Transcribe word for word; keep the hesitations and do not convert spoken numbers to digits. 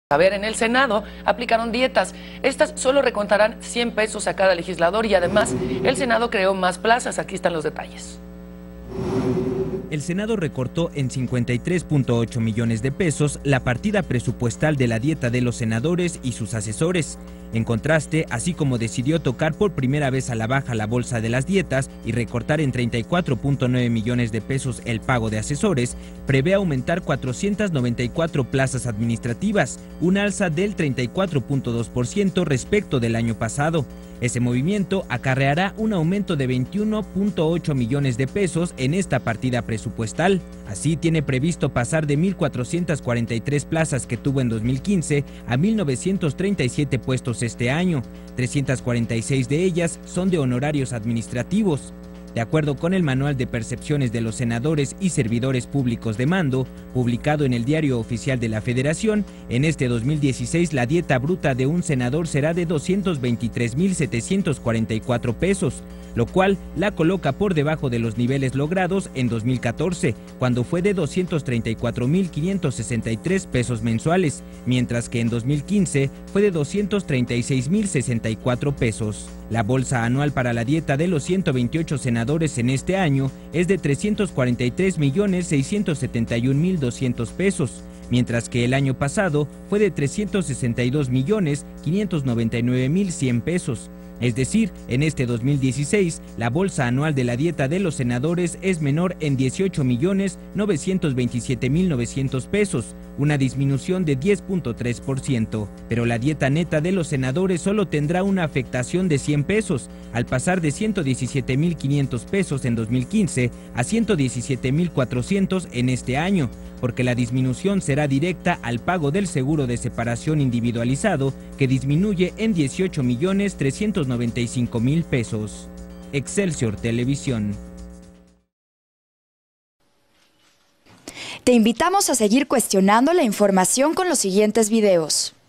A ver, en el Senado aplicaron dietas. Estas solo recontarán cien pesos a cada legislador y además el Senado creó más plazas. Aquí están los detalles. El Senado recortó en cincuenta y tres punto ocho millones de pesos la partida presupuestal de la dieta de los senadores y sus asesores. En contraste, así como decidió tocar por primera vez a la baja la bolsa de las dietas y recortar en treinta y cuatro punto nueve millones de pesos el pago de asesores, prevé aumentar cuatrocientas noventa y cuatro plazas administrativas, una alza del treinta y cuatro punto dos por ciento respecto del año pasado. Ese movimiento acarreará un aumento de veintiuno punto ocho millones de pesos en esta partida presupuestal. Así, tiene previsto pasar de mil cuatrocientas cuarenta y tres plazas que tuvo en dos mil quince a mil novecientos treinta y siete puestos este año. trescientas cuarenta y seis de ellas son de honorarios administrativos. De acuerdo con el Manual de Percepciones de los Senadores y Servidores Públicos de Mando, publicado en el Diario Oficial de la Federación, en este dos mil dieciséis la dieta bruta de un senador será de doscientos veintitrés mil setecientos cuarenta y cuatro pesos, lo cual la coloca por debajo de los niveles logrados en dos mil catorce, cuando fue de doscientos treinta y cuatro mil quinientos sesenta y tres pesos mensuales, mientras que en dos mil quince fue de doscientos treinta y seis mil sesenta y cuatro pesos. La bolsa anual para la dieta de los ciento veintiocho senadores en este año es de trescientos cuarenta y tres millones seiscientos setenta y un mil doscientos pesos, mientras que el año pasado fue de trescientos sesenta y dos millones quinientos noventa y nueve mil cien pesos. Es decir, en este dos mil dieciséis, la bolsa anual de la dieta de los senadores es menor en dieciocho millones novecientos veintisiete mil novecientos pesos, una disminución de diez punto tres por ciento. Pero la dieta neta de los senadores solo tendrá una afectación de cien pesos, al pasar de ciento diecisiete mil quinientos pesos en dos mil quince a ciento diecisiete mil cuatrocientos en este año, porque la disminución será directa al pago del seguro de separación individualizado, que disminuye en dieciocho millones trescientos noventa y cinco mil pesos. Excelsior Televisión. Te invitamos a seguir cuestionando la información con los siguientes videos.